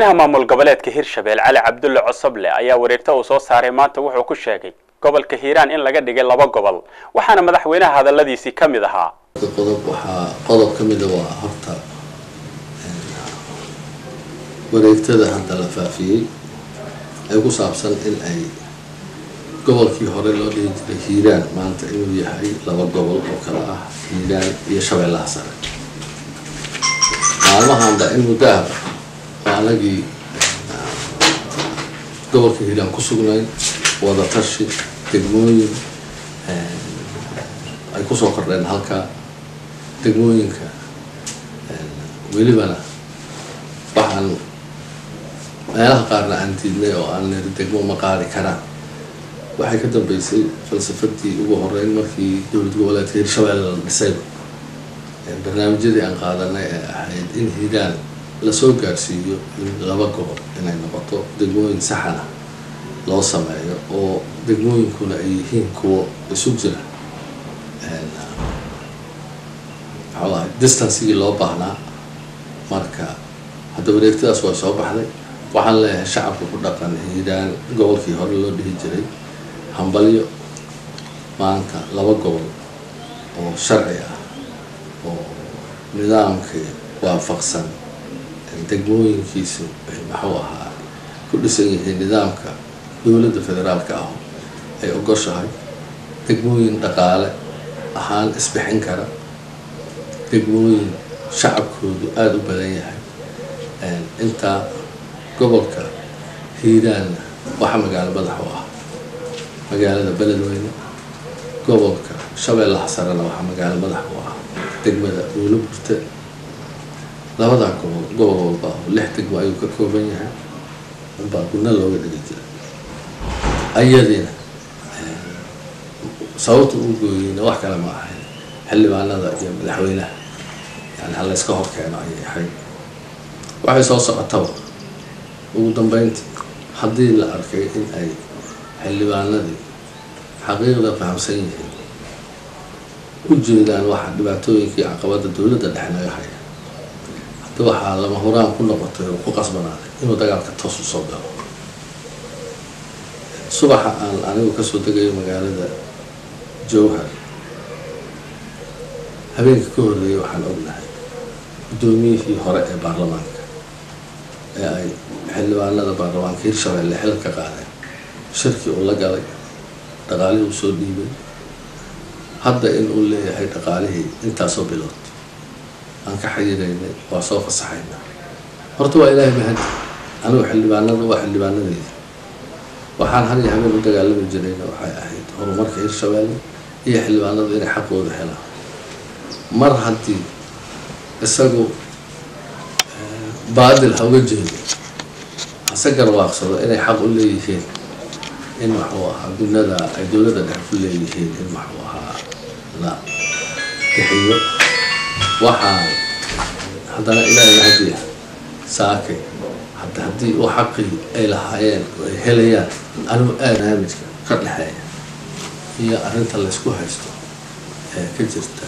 madaxweynaha maamul goboleedka Hirshabelle Cali Cabdulle Cosoble ayaa wareegta uu soo saaray maanta wuxuu ku sheegay gobolka Hiiraan in laga dhigay laba gobol waxaana madaxweynaha hadaladiisii kamid ahaa qodob kamid ah horta wareegtada hadda la faafiyay ay ku saabsan in ay gobolkii hore loo dhihi jiray Hiiraan maanta inuu yahay laba gobol oo kala ah Hiiraan iyo Shabeellaha Sare maalmahan in muddo anagii gobolka Hiiraan ku sugnayn wada tashi degmooyin ay ku soo kordheen halka degmooyinka welibana waxaan meelaha qaarna aan diidnay oo aan degmo ma qaadi karaan waxay ka dambeysay falsafadii ugu horeyn markii dowlad goboleedka Hirshabelle la dhisay barnaamijyadii aan qaadanay ee ahayd in Hiiraan la soo gaarsiiyo laba gobol inay noqoto degmooyin sax ah loo sameeyo oo degmooyinkuna ay yihiin kuwo isu jira distance-gii loo baahnaa marka hadda wareegtadaas waa soo baxday waxaan leeyahay shacabka ku dhaqan Hiiraan gobolkii hore loo dhihi jiray hambalyo maanta laba gobol oo sharci ah oo nidaamkii waafaqsan degmooyinkiisu maxuu ahaa ku dhisan yihiin nidaamka dowladda federaalka ah ay ogoshahay degmooyin dhaqaale ahaan isbixin kara degmooyin shacabkoodu aad u badan yahay inta gobolka Hiiraan waxa magaalo madax u ah magaalada Beledweyne gobolka Shabeellaha Sare waxa magaalo madax u ah degmada Buuloburte labada gobol walba lix degmo ayuu ka kooban yahay baa kuna looga dhigay ayadina sababta uu gooyay wax kale ma ahayn xildhibaanada iyo madaxweynaha yani hal iska hor keeno ayay ahayd waxay soo socotay ugu dambeyntii haddii la arkay in ay xildhibaanadii xaqiiqda fahamsan yihiin u jeedaan waxa dhibaatooyinkii caqabada dowladda dhexe naga haya waxaa lama huraan ku noqotay oo ku qasbanaaday inuu dagaalka toos u soo galo subaxa aan anigu ka soo degay magaalada Jowhar habeenkii ka horreeyay waxaan ognahay gudoomiyihii hore ee baarlamaanka ee ay xildhibaanada baarlamaanka Hirshabelle xil ka qaadeen shirki uu la galay dhaqaalihii uu soo dhiibay hadda in uu leeyahay dhaqaalihii intaasoo bilood aan ka xiriireynay waa soo fasaxayna horta waa ilaahay mahad anigu xildhibaanadu waa xildhibaanadeeda waxaan hal iyo habeen u dagaalami jirayna waxay ahayd horumarka Hirshabelle iyo xildhibaanadu inay xaqooda helaan mar haddii isagu baadil ha uga jeedo hase garwaaqsado inay xaq u leeyihiin in maxuu ahaa dunida ay dowladda dhexe ku leeyihiin in maxuu ahaa la bixiyo waxaan haddana ilaahay hadiya saakay haddii uu xaqii ay lahaayeen oo ay helayaan anigu barnaamijka ka dhexeeya iyo arrinta la isku haysto ee ka jirta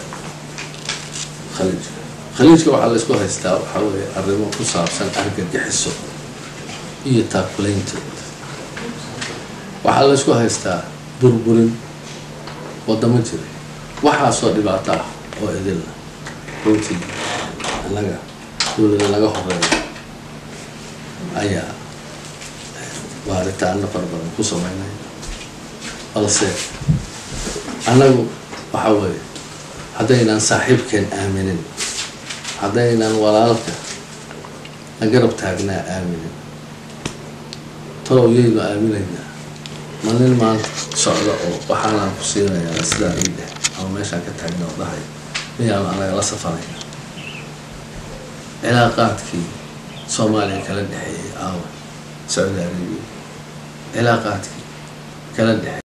khaliijka waxaa la isku haystaa waxaa weeye arrimo ku saabsan argagixiso iyo taakulaynteeda waxaa la isku haystaa burburin wadamo jiray waxaasoo dhibaato ah oo idilna runtii annaga dowladda laga horeeyo ayaa waaritaano fara badan ku sameynay balse annagu waxa weeye haddaynan saaxiibkeen aaminin haddaynan walaalka la garab taagnaa aaminin talow yaynu aaminaynaa ma nin maanta socda oo waxaanaan ku siinayaa sidaa ii dheh ama meeshaan ka taagna oo dhahay miyaanu anaga la safarayna cilaaqaadkii Soomaaliya kala dhexeeyay Saudi Arabia cilaaqaadkii kala dhexeeyay